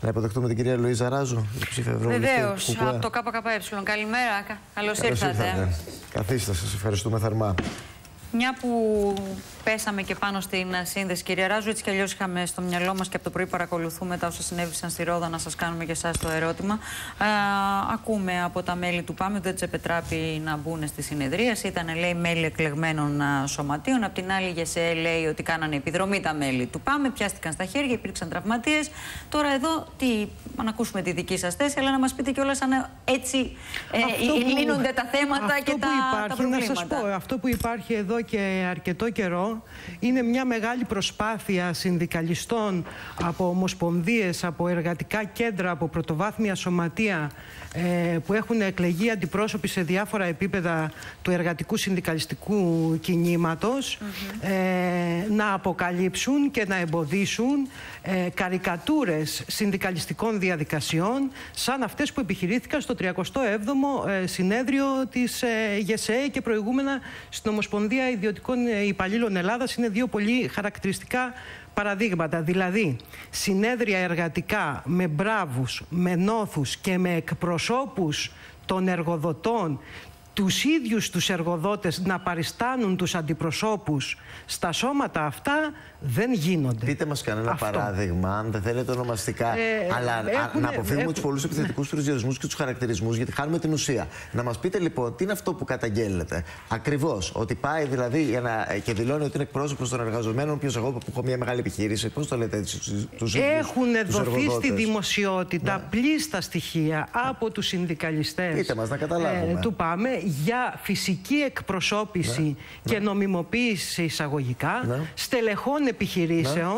Να υποδεχτούμε την κυρία Λουίζα Ράζου, υποψήφια ευρωβουλευτή. Βεβαίως, από το ΚΚΕ. Καλημέρα, καλώς ήρθατε. Καθίστε, σας ευχαριστούμε θερμά. Μια που πέσαμε και πάνω στην σύνδεση, κυρία Ράζου, έτσι κι αλλιώς είχαμε στο μυαλό μας και από το πρωί παρακολουθούμε τα όσα συνέβησαν στη Ρόδα, να σας κάνουμε και εσάς το ερώτημα. Ακούμε από τα μέλη του ΠΑΜΕ ότι δεν τους επιτράπει να μπουν στη συνεδρίαση. Ήταν, λέει, μέλη εκλεγμένων σωματείων. Απ' την άλλη, η ΓΕΣΕ λέει ότι κάνανε επιδρομή τα μέλη του ΠΑΜΕ, πιάστηκαν στα χέρια, υπήρξαν τραυματίες. Τώρα εδώ, να ακούσουμε τη δική σας θέση, αλλά να μας πείτε κιόλας αν έτσι λύνονται τα θέματα και τα προβλήματα. Να σας πω, αυτό που υπάρχει εδώ και αρκετό καιρό είναι μια μεγάλη προσπάθεια συνδικαλιστών από ομοσπονδίες, από εργατικά κέντρα, από πρωτοβάθμια σωματεία που έχουν εκλεγεί αντιπρόσωποι σε διάφορα επίπεδα του εργατικού συνδικαλιστικού κινήματος να αποκαλύψουν και να εμποδίσουν καρικατούρες συνδικαλιστικών διαδικασιών σαν αυτές που επιχειρήθηκαν στο 37ο συνέδριο της ΓΕΣΕ και προηγούμενα στην Ομοσπονδία Ιδιωτικών Υπαλλήλων Ελλάδας. Είναι δύο πολύ χαρακτηριστικά παραδείγματα. Δηλαδή, συνέδρια εργατικά με μπράβους, με νόθους και με εκπροσώπους των εργοδοτών, τους ίδιους τους εργοδότες να παριστάνουν τους αντιπροσώπους στα σώματα αυτά δεν γίνονται. Πείτε μας κανένα παράδειγμα, αν δεν θέλετε ονομαστικά, αλλά να αποφύγουμε τους πολλούς επιθετικούς προσδιορισμούς και τους χαρακτηρισμούς, γιατί χάνουμε την ουσία. Να μας πείτε λοιπόν τι είναι αυτό που καταγγέλλετε. Ακριβώς, ότι πάει δηλαδή και δηλώνει ότι είναι εκπρόσωπος των εργαζομένων, ποιος εγώ που έχω μια μεγάλη επιχείρηση, πώς το λέτε έτσι, τους ίδιους. Έχουν δοθεί στη δημοσιότητα πλήστα στοιχεία από τους συνδικαλιστές του ΠΑΜΕ για φυσική εκπροσώπηση και νομιμοποίηση εισαγωγικά στελεχών επιχειρήσεων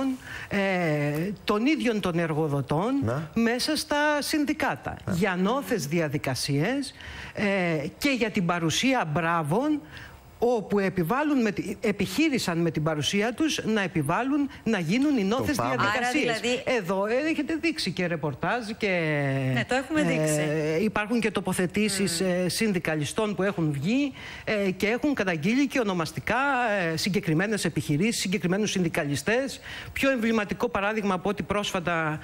των ίδιων των εργοδοτών μέσα στα συνδικάτα για νόθες διαδικασίες και για την παρουσία μπράβων όπου επιχείρησαν με την παρουσία τους να επιβάλλουν να γίνουν οι νόθες διαδικασίες. Δηλαδή... Εδώ έχετε δείξει και ρεπορτάζ και ναι, το έχουμε δείξει. Υπάρχουν και τοποθετήσεις συνδικαλιστών που έχουν βγει και έχουν καταγγείλει και ονομαστικά συγκεκριμένες επιχειρήσεις, συγκεκριμένους συνδικαλιστές. Πιο εμβληματικό παράδειγμα από ό,τι πρόσφατα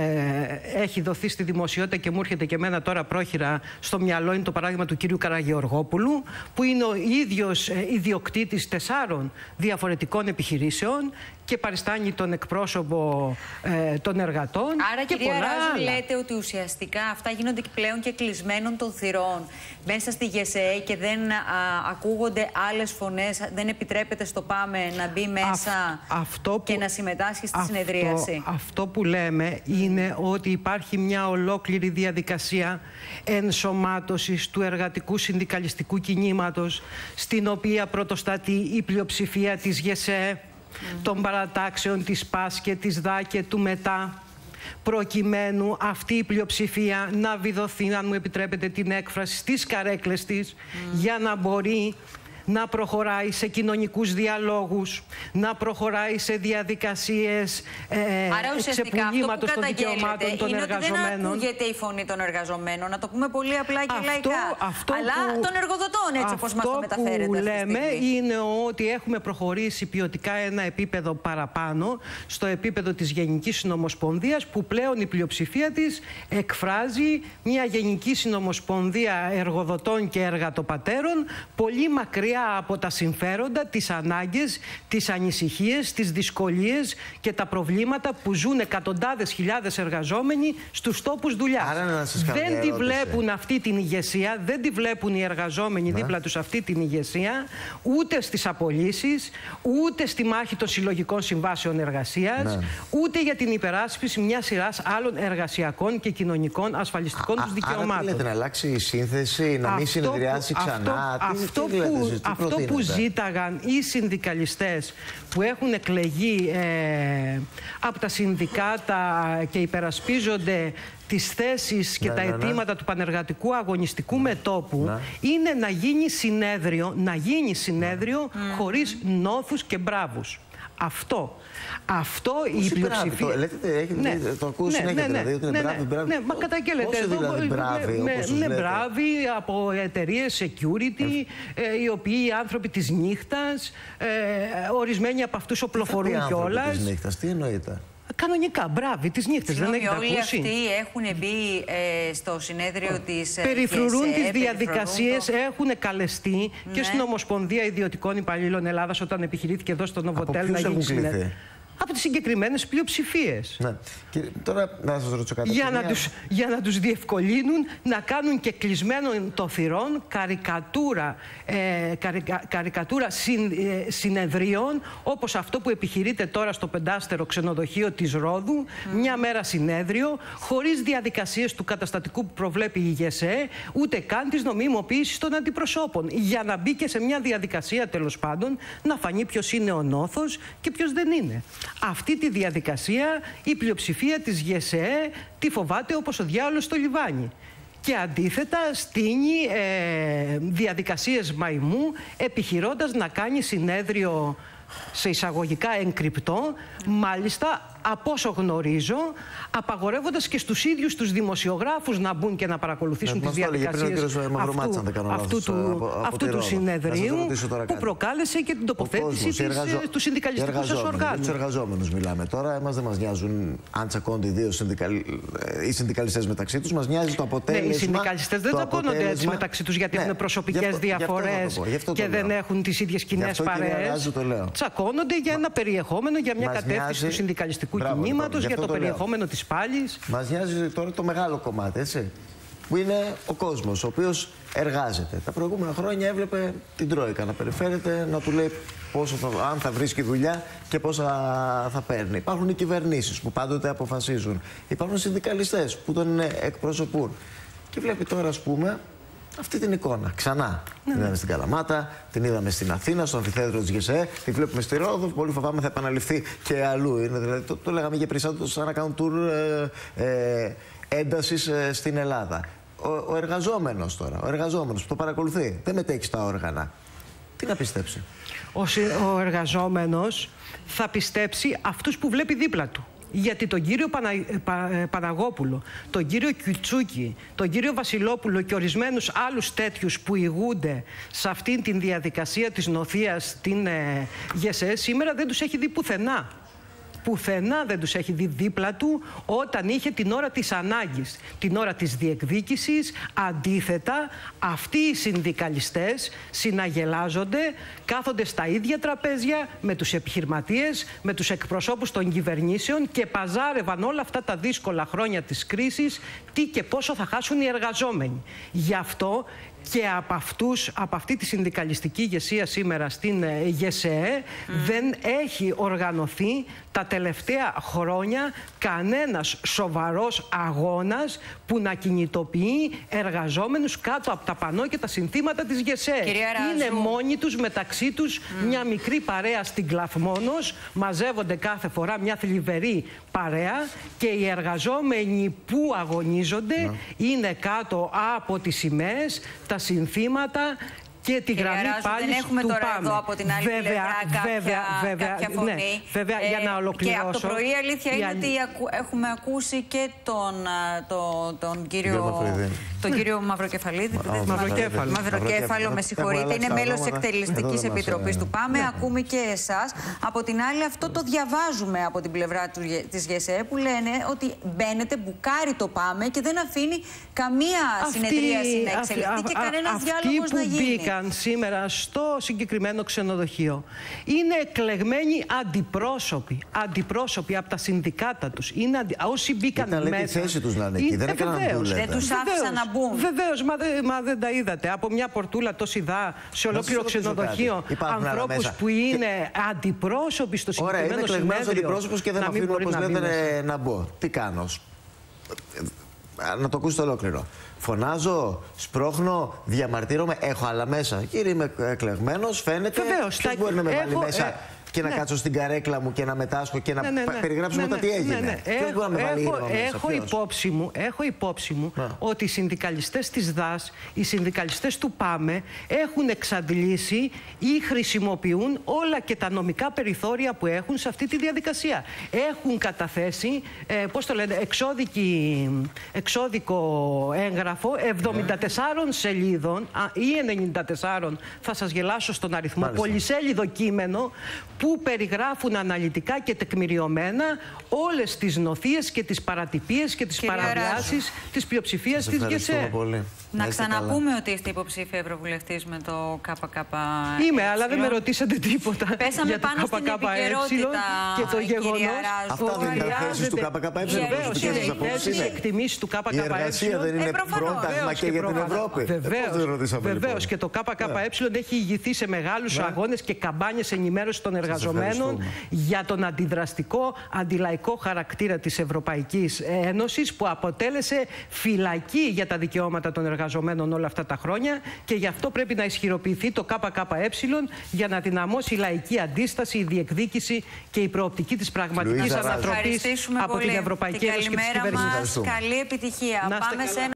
έχει δοθεί στη δημοσιότητα και μου έρχεται και εμένα τώρα πρόχειρα στο μυαλό είναι το παράδειγμα του κυρίου Καραγεωργόπουλου, που είναι ο ίδιος ιδιοκτήτης 4 διαφορετικών επιχειρήσεων και παριστάνει τον εκπρόσωπο των εργατών. Άρα, και κυρία Ράζου, άλλα. λέτε ότι ουσιαστικά αυτά γίνονται πλέον και κλεισμένων των θυρών μέσα στη ΓΕΣΕ και δεν ακούγονται άλλες φωνές, δεν επιτρέπεται στο ΠΑΜΕ να μπει μέσα και να συμμετάσχει στη συνεδρίαση. Αυτό που λέμε είναι ότι υπάρχει μια ολόκληρη διαδικασία ενσωμάτωσης του εργατικού συνδικαλιστικού κινήματος, στην οποία πρωτοστατεί η πλειοψηφία της ΓΕΣΕ, των παρατάξεων της ΠΑΣ και της ΔΑ και του ΜΕΤΑ, προκειμένου αυτή η πλειοψηφία να βιδωθεί, αν μου επιτρέπετε την έκφραση, στις καρέκλες της για να μπορεί να προχωράει σε κοινωνικούς διαλόγους, να προχωράει σε διαδικασίες ξεπουλήματος των δικαιωμάτων των εργαζομένων. Δεν ακούγεται η φωνή των εργαζομένων, να το πούμε πολύ απλά και λαϊκά, αλλά των εργοδοτών, έτσι όπως μας το μεταφέρετε. Αυτό που λέμε είναι ότι έχουμε προχωρήσει ποιοτικά ένα επίπεδο παραπάνω, στο επίπεδο της Γενικής Συνομοσπονδίας, που πλέον η πλειοψηφία της εκφράζει μια Γενική Συνομοσπονδία εργοδοτών και εργατοπατέρων, πολύ μακριά από τα συμφέροντα, τις ανάγκες, τις ανησυχίες, τις δυσκολίες και τα προβλήματα που ζουν εκατοντάδες χιλιάδες εργαζόμενοι στους τόπους δουλειάς. Δεν τη βλέπουν αυτή την ηγεσία, δεν τη βλέπουν οι εργαζόμενοι δίπλα τους αυτή την ηγεσία, ούτε στις απολύσεις, ούτε στη μάχη των συλλογικών συμβάσεων εργασίας, ούτε για την υπεράσπιση μιας σειράς άλλων εργασιακών και κοινωνικών ασφαλιστικών τους δικαιωμάτων. Άρα θέλετε να αλλάξει η σύνθεση, να μην συνεδριάσει ξανά? Αυτό που ζήταγαν οι συνδικαλιστές που έχουν εκλεγεί από τα συνδικάτα και υπερασπίζονται τις θέσεις και τα αιτήματα του πανεργατικού αγωνιστικού μετώπου είναι να γίνει συνέδριο χωρίς νόθους και μπράβους. Αυτό η πλειοψηφία. Το ακούω συνέχεια, δηλαδή ότι είναι μπράβοι. Μα καταγγέλλεται εδώ. Είναι μπράβοι από εταιρείες security, οι οποίοι οι άνθρωποι της νύχτας, ορισμένοι από αυτούς οπλοφορούν κιόλας. Της νύχτας, τι εννοείται? Κανονικά, μπράβη, τις νύχτες. Δεν έχετε ακούσει? Όλοι αυτοί έχουν μπει στο συνέδριο της περιφρουρούν τις διαδικασίες, έχουν καλεστεί και στην Ομοσπονδία Ιδιωτικών Υπαλλήλων Ελλάδας όταν επιχειρήθηκε εδώ στο Νοβοτέλ να γίνει συνέδριο. Από τις συγκεκριμένες πλειοψηφίες. Ναι. Και τώρα να σας ρωτήσω κάτι. Για να τους διευκολύνουν να κάνουν και κλεισμένων των θυρών καρικατούρα συνεδρίων, όπως αυτό που επιχειρείται τώρα στο 5άστερο ξενοδοχείο της Ρόδου, μια μέρα συνέδριο, χωρίς διαδικασίες του καταστατικού που προβλέπει η ΓΕΣΕ, ούτε καν της νομιμοποίησης των αντιπροσώπων. Για να μπει και σε μια διαδικασία, τέλος πάντων, να φανεί ποιος είναι ο νόθος και ποιος δεν είναι. Αυτή τη διαδικασία η πλειοψηφία της ΓΕΣΕ τη φοβάται όπως ο διάολος στο λιβάνι. Και αντίθετα στείνει διαδικασίες μαϊμού, επιχειρώντας να κάνει συνέδριο σε εισαγωγικά εγκρυπτό, μάλιστα από όσο γνωρίζω, απαγορεύοντας και στους ίδιους τους δημοσιογράφους να μπουν και να παρακολουθήσουν τις διαδικασίες αυτού του συνεδρίου, που προκάλεσε και την τοποθέτηση του συνδικαλιστικού σας οργάνου. Τους εργαζόμενους μιλάμε τώρα. Εμάς δεν μας νοιάζουν αν τσακώνται οι συνδικαλιστές μεταξύ τους. Μας νοιάζει το αποτέλεσμα. Ναι, οι συνδικαλιστές δεν τσακώνονται έτσι μεταξύ τους γιατί έχουν προσωπικές διαφορές και δεν έχουν τις ίδιες κοινές παρέες. Τσακώνονται για ένα περιεχόμενο, για μια κατεύθυνση του συνδικαλιστικού κινήματος, για το περιεχόμενο της πάλης. Μας νοιάζει τώρα το μεγάλο κομμάτι, έτσι, που είναι ο κόσμος, ο οποίος εργάζεται. Τα προηγούμενα χρόνια έβλεπε την Τρόικα να περιφέρεται, να του λέει αν θα βρίσκει δουλειά και πόσα θα παίρνει. Υπάρχουν οι κυβερνήσεις που πάντοτε αποφασίζουν. Υπάρχουν συνδικαλιστές που τον εκπροσωπούν. Και βλέπει τώρα, ας πούμε, αυτή την εικόνα ξανά. Την είδαμε στην Καλαμάτα, την είδαμε στην Αθήνα, στο αμφιθέατρο της ΓΕΣΕ, τη βλέπουμε στη Ρόδο. Πολύ φοβάμαι θα επαναληφθεί και αλλού. Είναι, δηλαδή, το λέγαμε για περισσότερο σαν να κάνουν τουρ έντασης στην Ελλάδα. Ο εργαζόμενος τώρα, ο εργαζόμενος που το παρακολουθεί, δεν μετέχει στα όργανα. Τι να πιστέψει? Ο εργαζόμενος θα πιστέψει αυτούς που βλέπει δίπλα του. Γιατί τον κύριο Παναγόπουλο, τον κύριο Κιουτσούκη, τον κύριο Βασιλόπουλο και ορισμένους άλλους τέτοιους που ηγούνται σε αυτήν την διαδικασία της νοθείας στην ΓΕΣΕ, σήμερα δεν τους έχει δει πουθενά. Πουθενά δεν τους έχει δει δίπλα του όταν είχε την ώρα της ανάγκης, την ώρα της διεκδίκησης. Αντίθετα, αυτοί οι συνδικαλιστές συναγελάζονται, κάθονται στα ίδια τραπέζια με τους επιχειρηματίες, με τους εκπροσώπους των κυβερνήσεων και παζάρευαν όλα αυτά τα δύσκολα χρόνια της κρίσης τι και πόσο θα χάσουν οι εργαζόμενοι. Γι' αυτό και από αυτή τη συνδικαλιστική ηγεσία σήμερα στην ΓΕΣΕ δεν έχει οργανωθεί τα τελευταία χρόνια κανένας σοβαρός αγώνας που να κινητοποιεί εργαζόμενους κάτω από τα πανό και τα συνθήματα της ΓΕΣΕ. Είναι μόνοι τους, μεταξύ τους, μια μικρή παρέα στην Κλαθμόνος, μαζεύονται κάθε φορά μια θλιβερή παρέα και οι εργαζόμενοι που αγωνίζονται είναι κάτω από τις σημαίες, τα συνθήματα και τη γραμμή πάλι δεν έχουμε του τώρα πάμε. Εδώ από την άλλη πλευρά κάποια φωνή. Ναι, βέβαια, για να ολοκληρώσω. Και από το πρωί η αλήθεια είναι ότι έχουμε ακούσει και τον κύριο Μαυροκεφαλίδη. Μαυροκέφαλο, με συγχωρείτε. Είναι μέλος της Εκτελεστικής Επιτροπής του ΠΑΜΕ. Ακούμε και εσάς. Από την άλλη, αυτό το διαβάζουμε από την πλευρά της ΓΕΣΕ που λένε ότι μπαίνετε, μπουκάρει το ΠΑΜΕ και δεν αφήνει καμία συνεδρίαση να εξελιχθεί και κανένας διάλογος να γίνει. Μπήκαν σήμερα στο συγκεκριμένο ξενοδοχείο είναι εκλεγμένοι αντιπρόσωποι από τα συνδικάτα τους. Όσοι μπήκαν μέσα. Ήταν τη θέση τους να είναι εκεί, δεν έκαναν μπουλέτα. Δεν τους άφησαν να μπουν. Βεβαίως, μα δεν τα είδατε. Από μια πορτούλα τόση δά σε ολόκληρο ξενοδοχείο ανθρώπους που είναι αντιπρόσωποι στο συγκεκριμένο συνέδριο. Ωραία, είναι εκλεγμένος αντιπρόσωπος και δεν αφήνουν, όπως λέτε, να μπω. Τι κάνω? Να το ακούσετε ολόκληρο. Φωνάζω, σπρώχνω, διαμαρτύρομαι, έχω άλλα μέσα. Κύριε, είμαι εκλεγμένος, φαίνεται. Ποιος μπορεί να με βάλει μέσα και να κάτσω στην καρέκλα μου και να μετάσχω και να περιγράψουμε μετά τι έγινε? Ποιος μπορεί να με βάλει έχω υπόψη μου ότι οι συνδικαλιστές της ΔΑΣ, οι συνδικαλιστές του ΠΑΜΕ έχουν εξαντλήσει ή χρησιμοποιούν όλα και τα νομικά περιθώρια που έχουν σε αυτή τη διαδικασία. Έχουν καταθέσει, πώς το λένε, εξώδικο έγγραφο 74 σελίδων ή 94, θα σας γελάσω στον αριθμό, πολυσέλιδο κείμενο που περιγράφουν αναλυτικά και τεκμηριωμένα όλες τις νοθείες και τις παρατυπίες και τις παραβιάσεις της πλειοψηφίας της ΓΕΣΕ. Να ξαναπούμε ότι είστε υποψήφια ευρωβουλευτής με το ΚΚΕ. Είμαι, αλλά δεν με ρωτήσατε τίποτα. Πέσαμε για το πάνω στην επικαιρότητα και το γεγονός. Αυτά δεν είναι θέσεις του ΚΚΕ. Βεβαίως, είναι οι θέσεις εκτιμήσεις του ΚΚΕ. Η εργασία δεν είναι πρόταγμα και για την Ευρώπη. Βεβαίως. Και το ΚΚΕ έχει ηγηθεί σε μεγάλους αγώνες και καμπάνιες ενημέρωσης των εργαζομένων για τον αντιδραστικό, αντιλαϊκό χαρακτήρα της Ευρωπαϊκής Ένωσης, που αποτέλεσε φυλακή για τα δικαιώματα των εργαζομένων όλα αυτά τα χρόνια, και γι' αυτό πρέπει να ισχυροποιηθεί το ΚΚΕ για να δυναμώσει η λαϊκή αντίσταση, η διεκδίκηση και η προοπτική της πραγματικής ανατροπής από την Ευρωπαϊκή Ένωση και τις κυβερνήσεις. Καλή επιτυχία. Πάμε σε